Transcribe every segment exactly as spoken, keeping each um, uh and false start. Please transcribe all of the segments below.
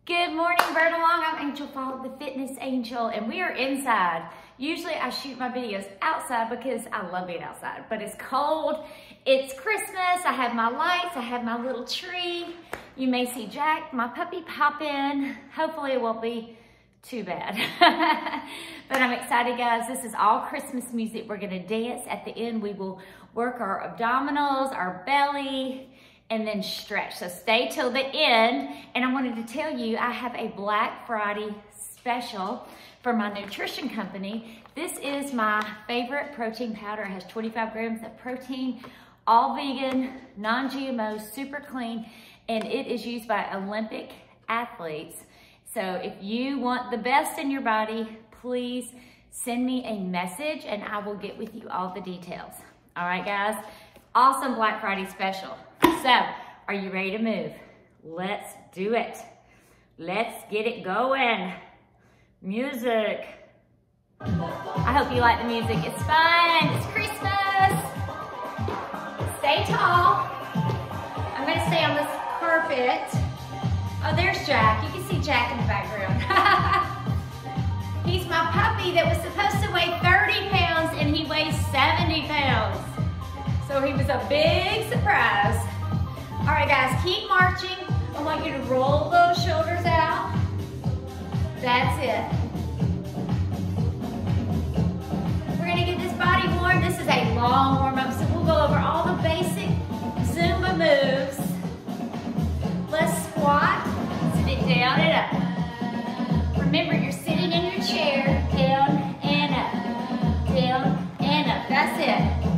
Good morning, Bird Along. I'm Angel Fall, the fitness angel, and we are inside. Usually I shoot my videos outside because I love being outside, but it's cold. It's Christmas. I have my lights. I have my little tree. You may see Jack, my puppy, pop in. Hopefully it won't be too bad. But I'm excited, guys. This is all Christmas music. We're gonna dance. At the end, we will work our abdominals, our belly, and then stretch. So stay till the end. And I wanted to tell you, I have a Black Friday special for my nutrition company. This is my favorite protein powder. It has twenty-five grams of protein, all vegan, non-G M O, super clean, and it is used by Olympic athletes. So if you want the best in your body, please send me a message and I will get with you all the details. All right, guys? Awesome Black Friday special. So, are you ready to move? Let's do it. Let's get it going. Music. I hope you like the music. It's fun. It's Christmas. Stay tall. I'm going to stay on this carpet. Oh, there's Jack. You can see Jack in the background. He's my puppy that was supposed to weigh thirty pounds and he weighs seventy pounds. So he was a big surprise. All right, guys, keep marching. I want you to roll those shoulders out. That's it. We're gonna get this body warm. This is a long warm-up, so we'll go over all the basic Zumba moves. Let's squat, sit it down and up. Remember, you're sitting in your chair, down and up, down and up. That's it.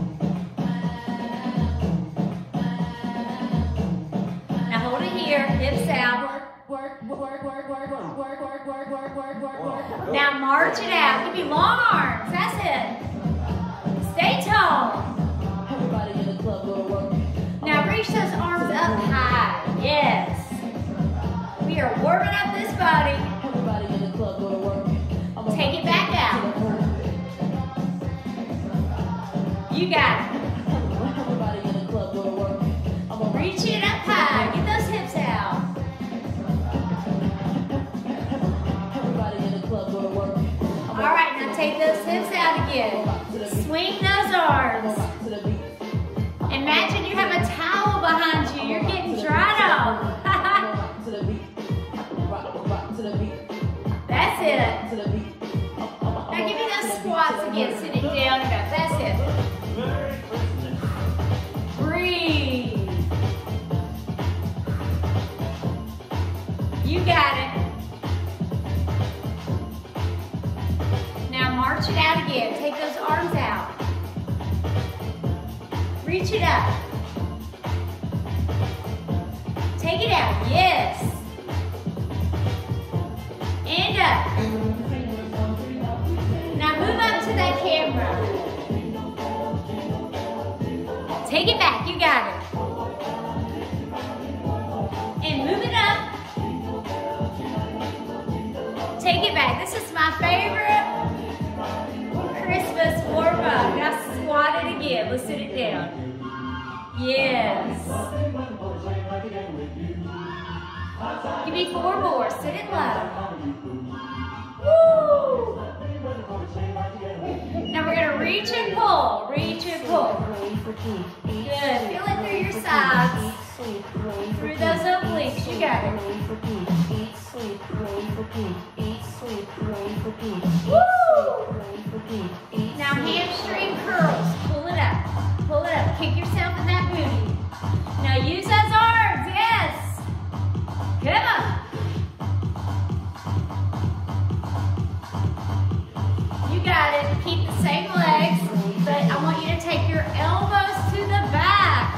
Hips out. Work, work, work, work, work, work, work, work, work, work, work, work, work. Now march it out. Give me long arms. That's it. Stay tall. Everybody in the club go to work. Now reach those arms up high. Yes. We are warming up this body. Everybody in the club go to work. Take it back out. You got it. Everybody in the club go to work. Reach it up high. Get those hips out. All right, now take those hips out again. Swing those arms. Imagine you have a towel behind you. You're getting dried off. That's it. Now give me those squats again. Sit it down and up. That's it. Breathe. You got it. Now march it out again. Take those arms out. Reach it up. Take it out. Yes. And up. Now move up to that camera. Take it back. You got it. And move it up. Take it back. This is my favorite Christmas warm-up. Now squat it again. Let's sit it down. Yes. Give me four more. Sit it low. Woo! Now we're going to reach and pull. Reach and pull. Good. Feel it through your sides. Through those obliques. You got it. Woo! Now hamstring curls. Pull it up. Pull it up. Kick yourself in that booty. Now use those arms. Yes. Come on. You got it. Keep the same legs, but I want you to take your elbows to the back.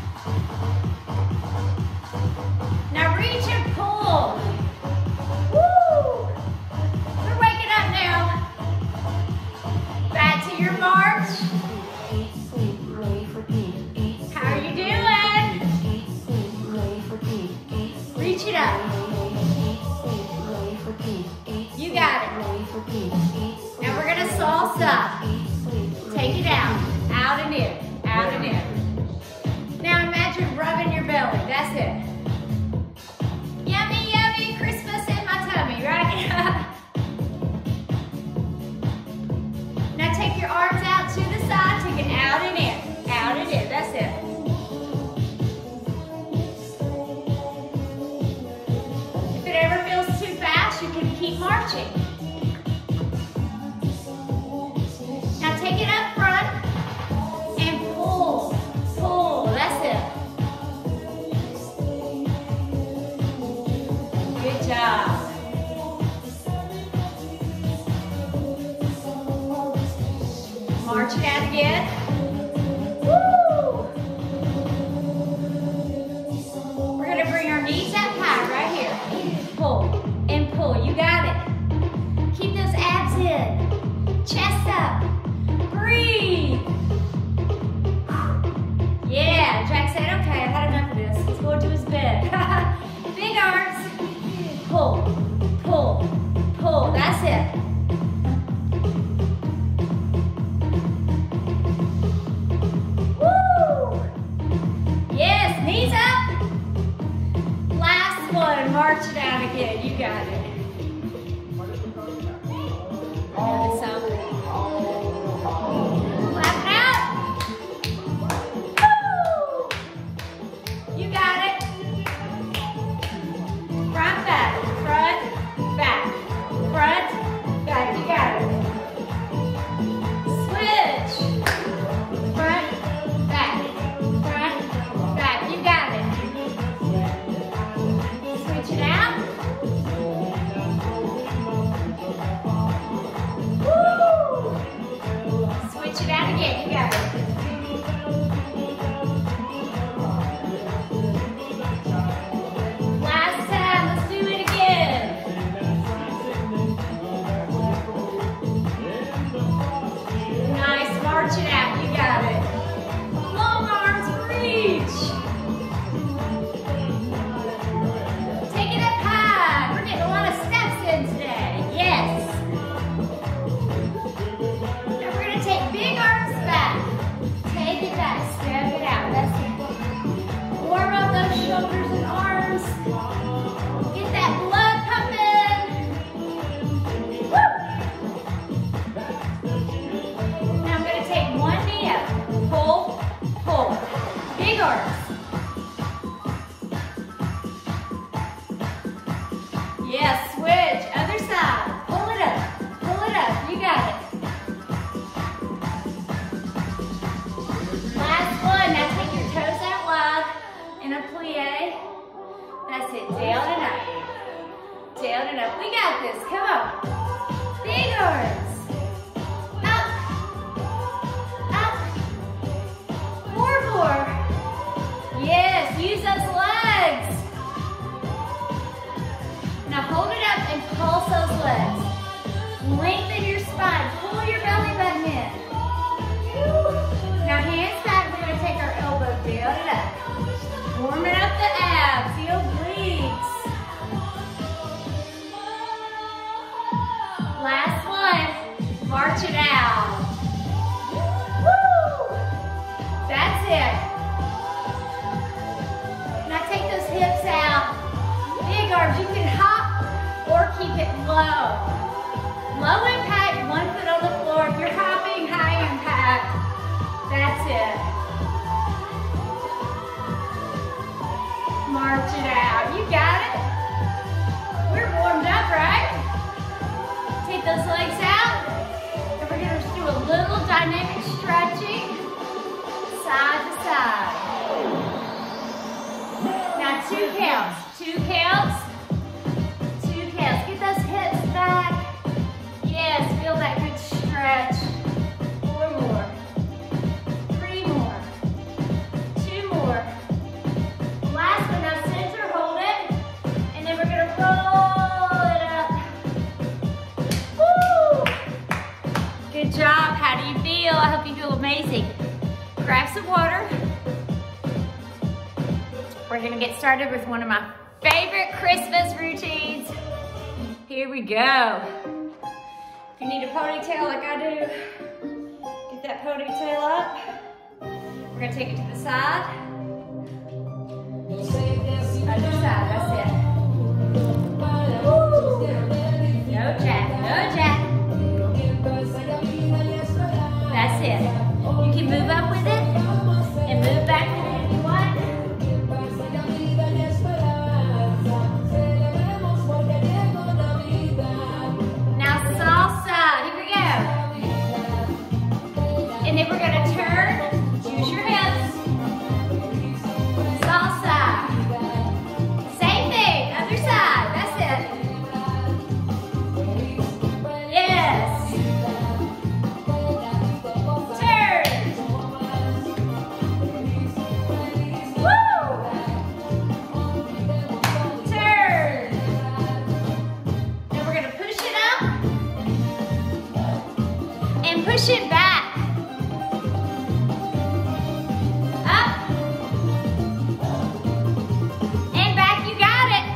Now reach and pull. Woo! We're waking up now. Back to your march. How are you doing? Reach it up. You got it. Now we're going to salsa. Take it out. Out and in. Out and in. Now imagine rubbing your belly. That's it. Yummy, yummy Christmas job. March it out again. Woo! We're going to bring our knees up high right here. Pull and pull. You got it. Keep those abs in. Chest up. Breathe. Yeah, Jack said, okay, I've had enough of this. Let's go into his bed. Big arms. Pull, pull, pull. That's it. Woo! Yes, knees up. Last one. March it out again. You got it. Another side. Clap it out. Woo! You got it. Front, back, front, back, front, back. You got it. Switch. Front, back, front, back. You got it. Switch it out. Woo! Switch it out again. You got it. Last time. Let's do it again. Nice. March it out. You got it. Long arms. Reach. Take it up high. We're getting a lot of steps in today. Yes. Now we're going to take big arms back. Take it back. Step it out. That's it. Warm up those shoulders and arms. Get that blood pumping. Woo! Now I'm going to take one knee up. Pull, pull. Big arms. Yes, switch. Other side. Pull it up. Pull it up. You got it. Last one. Now take your toes out wide in a plie. That's it. Down and up. Down and up. We got this. Come on. Big arms. Up. Up. More, more. Yes. Use those legs. Now hold it up and pulse those legs. Lengthen your spine. Pull your belly button in. Now hands back. We're going to take our elbow down and up. Warming up the abs, the obliques. Last one. March it out. Woo! That's it. Now take those hips out. Big arms. You can hop or keep it low. Low impact, one foot on the floor. If you're hopping, high impact. That's it. March it out. You got it. We're warmed up, right? Take those legs out. And we're going to do a little dynamic stretching. Side to side. Now two counts. Two counts. Two counts. Get those hips back. Yes, feel that good stretch. Four more. Three more. Two more. Last one. Now center, hold it. And then we're going to roll it up. Woo! Good job. How do you feel? I hope you feel amazing. Grab some water. We're going to get started with one of my favorite Christmas routines. Here we go. If you need a ponytail like I do, get that ponytail up. We're going to take it to the side. Other side, that's it. Woo! No jack, no jack. That's it. You can move up with it and move back with it if you want. Now salsa, here we go. And then we're gonna turn, use your hips. Salsa. Same thing. push it back. Up. And back, you got it.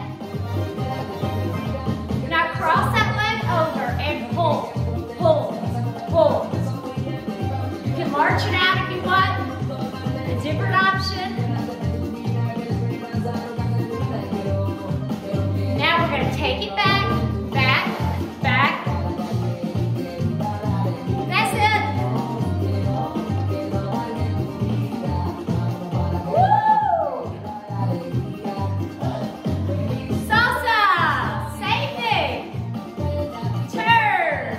Now cross that leg over and pull, pull, pull. You can march it out if you want. A different option. Now we're going to take it back, back, back. That's it. Woo! Salsa. Same thing. Turn.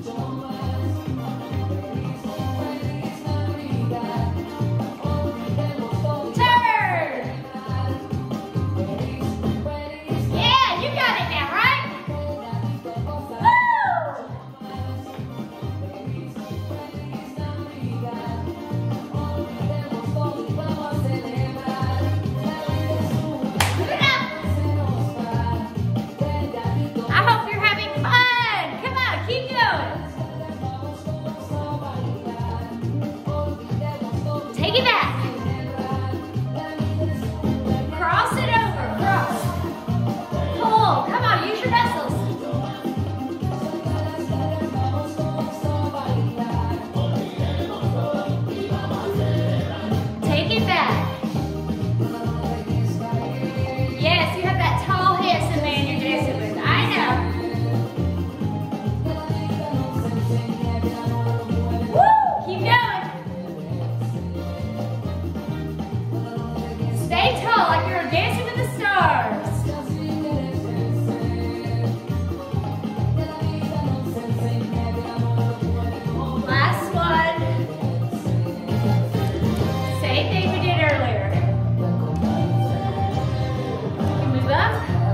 Turn. Yeah, you got it now, right? Woo! Put it up. I hope you're having fun. Come on, keep going. Take it back. Cross it over, cross. Pull, come on, use your muscles. Take it back. Yes, you have that tall, handsome man you're dancing with. I know. Woo! Keep going. Stay tall like you're dancing with the stars. Last one. Same thing we did earlier. Move up.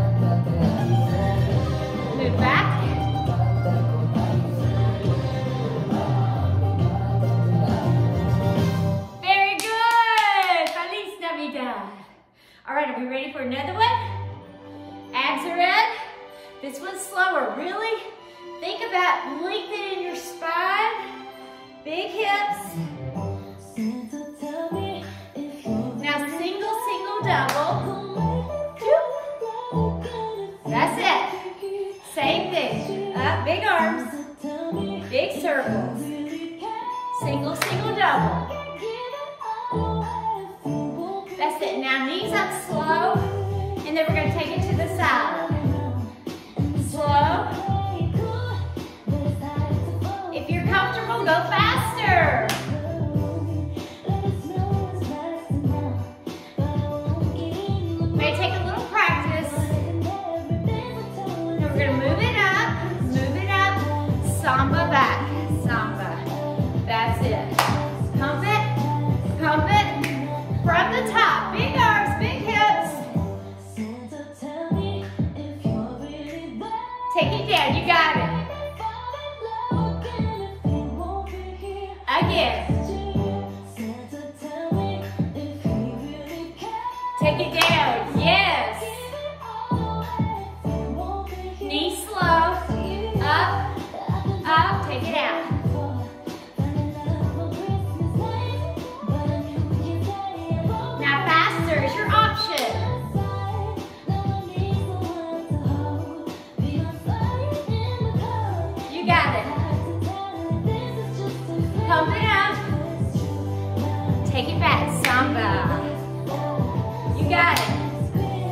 Move back. Very good. Feliz Navidad. All right, are we ready for another one? Abs are in. This one's slower. Really think about lengthening your spine. Big hips. Now single, single, double. That's it. Same thing. Up, big arms. Big circles. Single, single, double. That's it. Now knees up slow. And then we're going to take it to the side. Slow. If you're comfortable, go faster. May take a little practice. Now we're going to move it up, move it up, samba back, samba. That's it. Pump it, pump it from the top. Big arms, big hips. Take it down, you got it. Again. Take it down, yes. Knee slow, up, up, take it out. Now faster is your option. You got it. Pump it up. Take it back, samba. You got it.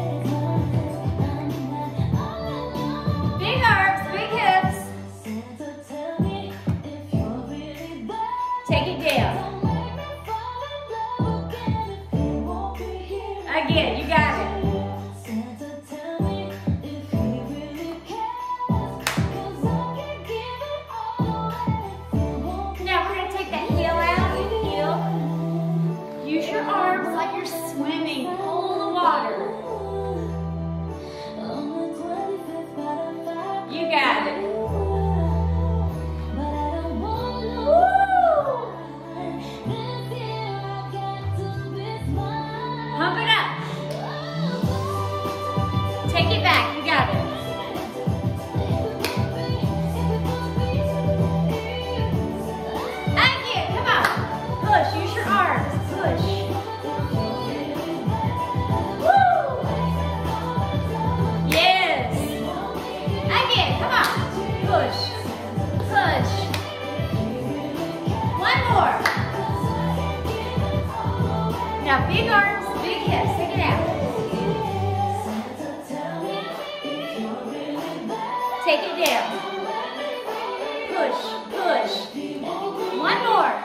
Take it down. Push, push. One more.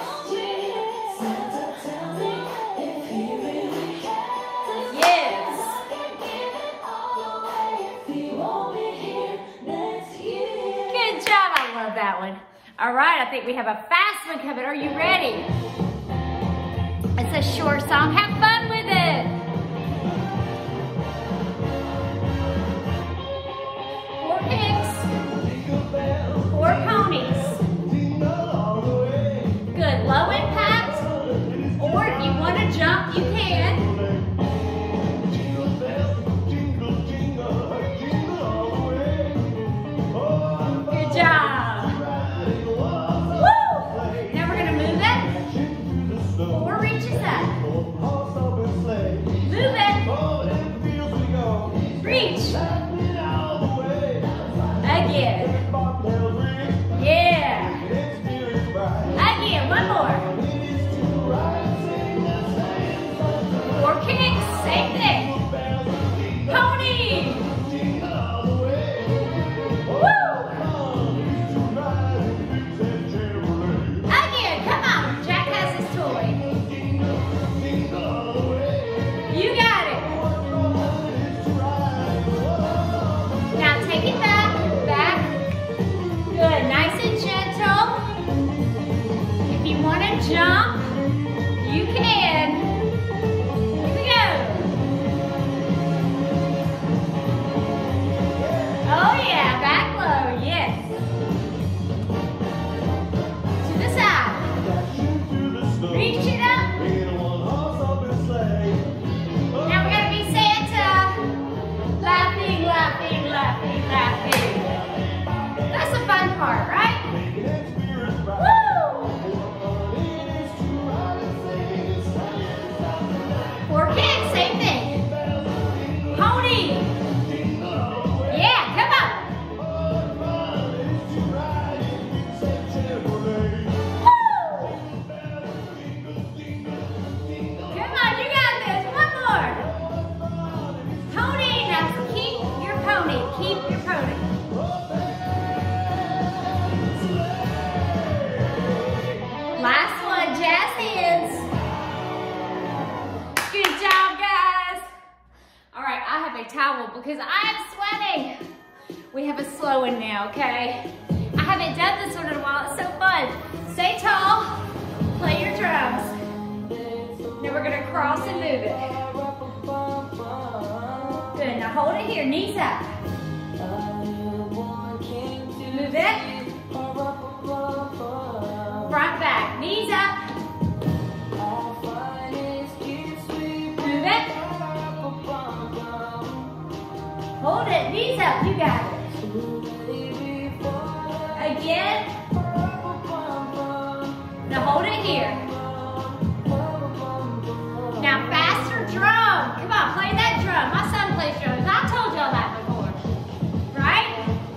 Yes. Good job. I love that one. All right, I think we have a fast one coming. Are you ready? It's a short song. Have fun with it. Four kicks. Four ponies. Good. Low impact. Or if you want to jump, you can. Good job. Woo! Now we're going to move it. Four reaches up. Move it. Reach. Again. Yeah. Again, one more. Four kicks, same thing. Pony. Woo! Again, come on. Jack has his toy. You got it. Now take it back, back. Good, nice and gentle. If you want to jump, you can. Here we go. Oh yeah, back low, yes. To the side. Reach it up. Now we're gonna be Santa. Laughing, laughing, laughing, laughing. That's the fun part, right? Woo! Four kicks, same thing. Pony. Yeah, come on. Woo! Come on, you got this. One more. Pony. Now keep your pony. Keep your pony. Last one, jazz hands. Good job, guys. All right, I have a towel because I am sweating. We have a slow one now, okay? I haven't done this one in a while. It's so fun. Stay tall. Play your drums. Now we're gonna cross and move it. Good. Now hold it here. Knees up. Move it. Front, back, knees up. Move it. Hold it, knees up, you got it. Again. Now hold it here. Now faster drum. Come on, play that drum. My son plays drums. I told y'all that before. Right?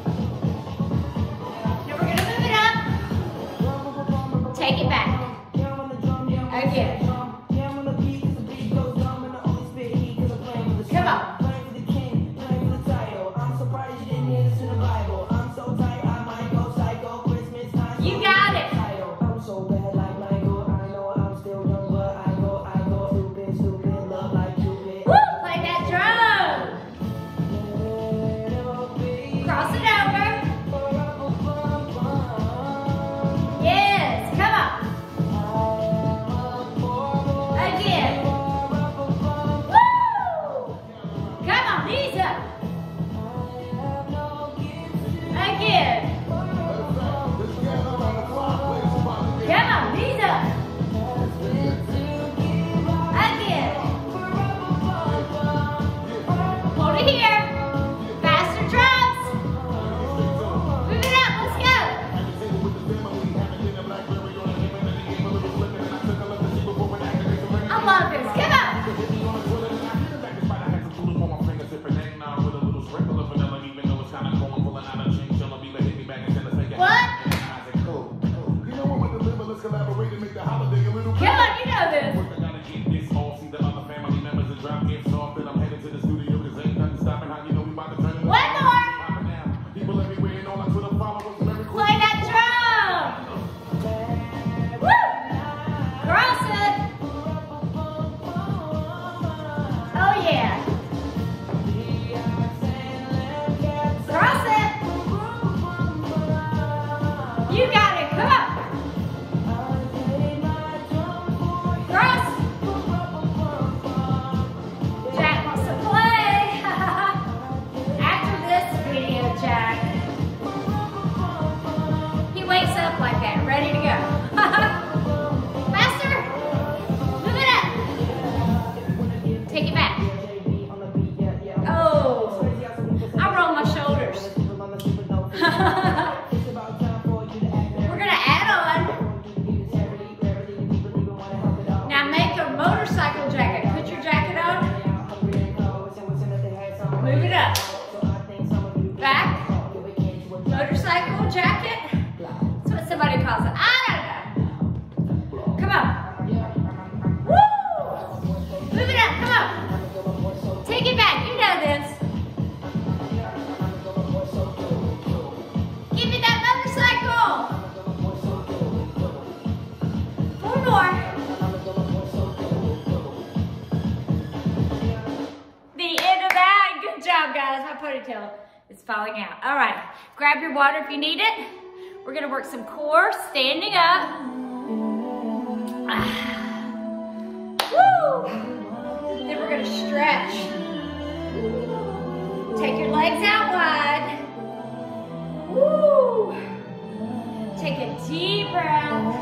Now we're gonna move it up. Take it back. Again. Come on. You got it. Woo! Play that drum. Cross it over. Yes, come on. Again. Woo! Come on, knees up. Again. Come on, knees up. Again. Hold it here. Faster drums. Move it up, let's go. I love this, come on. What? Come on, you know this. One more. We're gonna add on. Now make a motorcycle jacket. Put your jacket on. Move it up. Back. Motorcycle jacket. That's what somebody calls it. I don't know. Come on. Woo! Move it up. Come on. Take it back. You know this. Give me that motorcycle. Four more. The end of that. Good job, guys. My ponytail is falling out. All right. Grab your water if you need it. We're going to work some core, standing up. Ah. Woo! Then we're going to stretch. Take your legs out wide. Woo! Take a deep breath.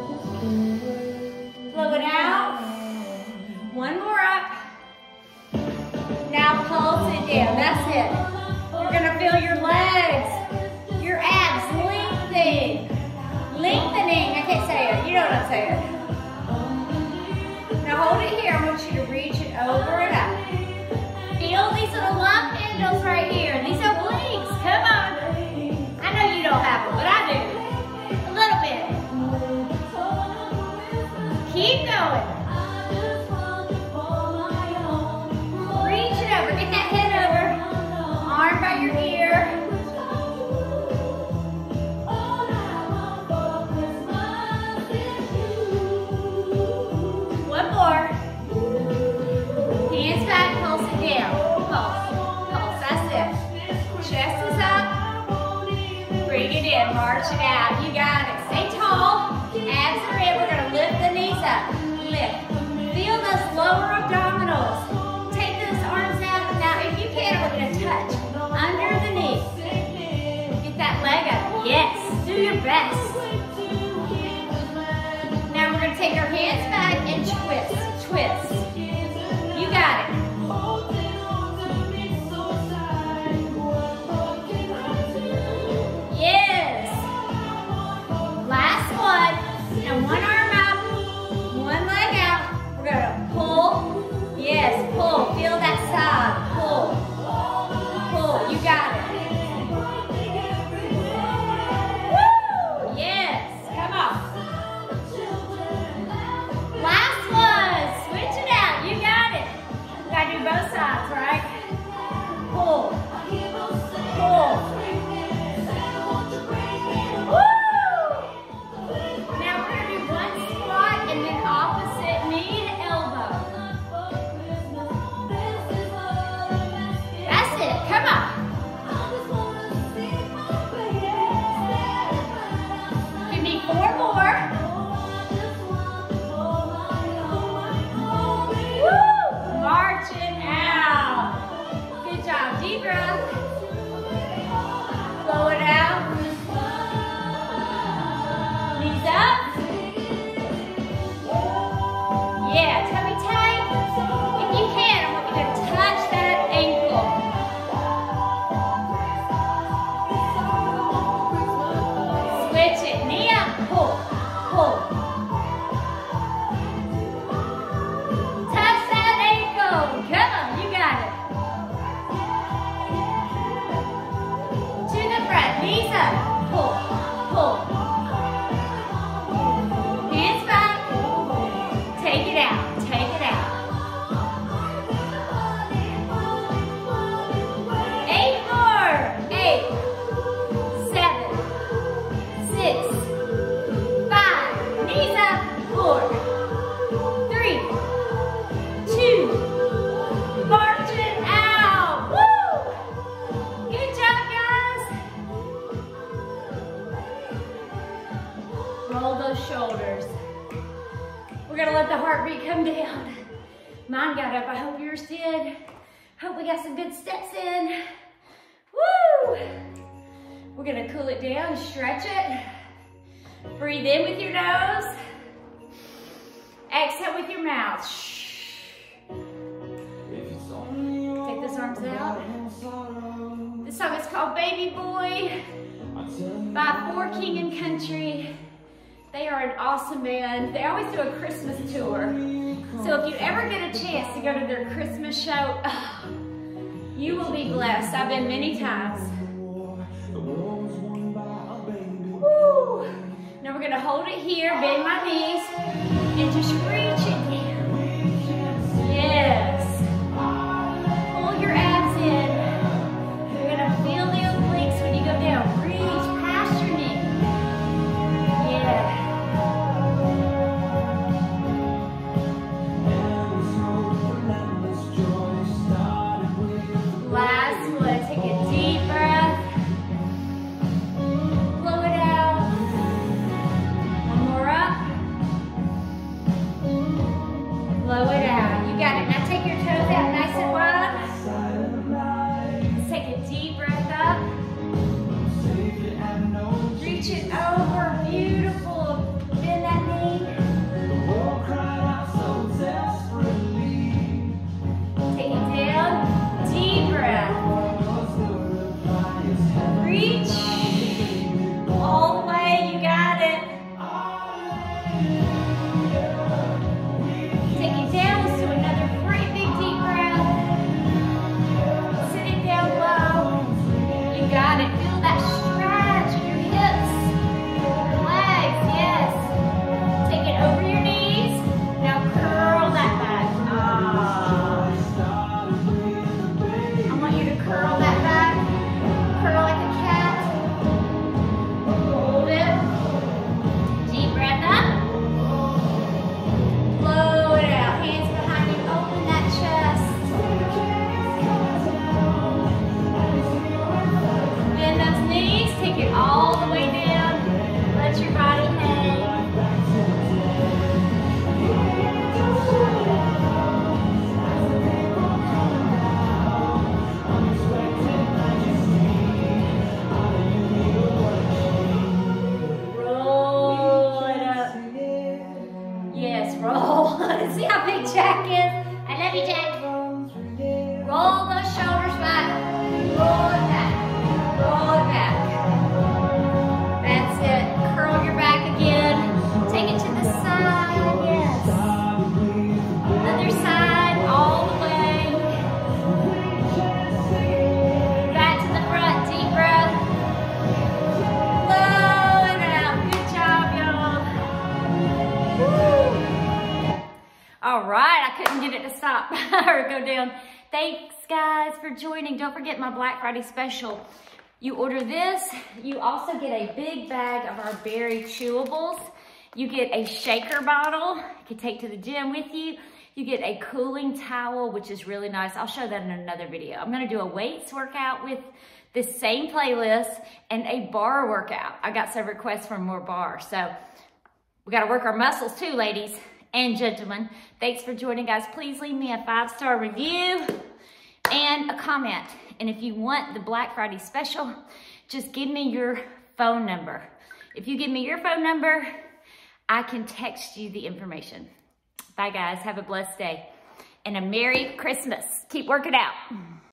Blow it out. One more up. Now pulse it down. That's it. You're gonna feel your legs, your abs lengthening. Lengthening. I can't say it. You know what I'm saying. Now hold it here. I want you to reach it over and up. Feel these little lump handles right here. These obliques. Come on. I know you don't have them, but I do. A little bit. Keep going. Reach it over. Get that head over. Arm by your ear. One more. Hands back, pulse it down. Pulse. Pulse. That's it. Chest is up. Bring it in. March it out. You got it. Stay tall. Abs are in. We're going to lift the knees up. Lift. Feel those lower abdominals. Take those arms out. Now, if you can, we're going to touch under the knee. Get that leg up. Yes. Do your best. Now, we're going to take our hands back and twist. Twist. You got it. Yes. Last one. Now, one arm up. One leg out. We're going to pull. Yes, pull. Feel that side. Pull. Pull. You got it. Woo! Yes. Come on. Last one. Switch it out. You got it. Gotta do both sides, right? Pull. Pull. Woo! Now we're gonna do one squat and then opposite knee to elbow. That's it. Come on. Give me four more. Woo! Marching out. Good job. Deep breath. Blow it out. Knees up. Yeah, tummy tight. If you can, I want you to touch that ankle. Switch it. Knee up. Pull. Pull. Touch that ankle. Come on. You got it. To the front. Knees up. Pull. Pull. Hands back. Take it out. Take it out. Eight more. Eight. Seven. Six. Five. Knees up. Four. Three. Two. Marching out. Woo! Good job, guys. Roll those shoulders. We're gonna let the heartbeat come down. Mine got up, I hope yours did. Hope we got some good steps in. Woo! We're gonna cool it down, stretch it. Breathe in with your nose. Exhale with your mouth. Take those arms out. This song is called Baby Boy. by For King and Country. They are an awesome band. They always do a Christmas tour. So if you ever get a chance to go to their Christmas show, oh, you will be blessed. I've been many times. Woo. Now we're gonna hold it here, bend my knees, and just reach it down. Yes. Pull your abs in. You're gonna feel the obliques when you go down. Reach past your knee. Yeah. Last one, take a deep breath. Blow it out. One more up. Blow it out. You got it. Now take your toes out nice and wide. Let's take a deep breath up. Reach it over. Beautiful. Bend that knee. Take it down. Deep breath. Reach all the way. You got it. Take it down. Let's do another great big deep breath. Sit it down low. You got it. Feel that stretch in your hips, your legs. Yes. Take it over your knees. Now curl that back. Ah. I want you to curl that back. Curl like a cat. Hold it. Deep breath up. Blow it out. Hands behind you. Open that chest. Bend those knees. Take it all the way down. Let your body hang. Roll it up. Yes, roll. See how big Jack is? I love you, Jack. Roll those shoulders back. Roll it back. Roll it back. That's it. Curl your back again. Take it to the side. Yes. Other side, all the way. Back to the front. Deep breath. Blow it out. Good job, y'all. Woo. All right, I couldn't get it to stop or go down. Thanks, guys, for joining. Don't forget my Black Friday special. You order this, you also get a big bag of our berry chewables. You get a shaker bottle you can take to the gym with you. You get a cooling towel, which is really nice. I'll show that in another video. I'm gonna do a weights workout with this same playlist and a bar workout. I got some requests for more bars. So we gotta work our muscles too, ladies and gentlemen. Thanks for joining, guys. Please leave me a five-star review and a comment. And if you want the Black Friday special, just give me your phone number. If you give me your phone number, I can text you the information. Bye, guys. Have a blessed day and a Merry Christmas. Keep working out.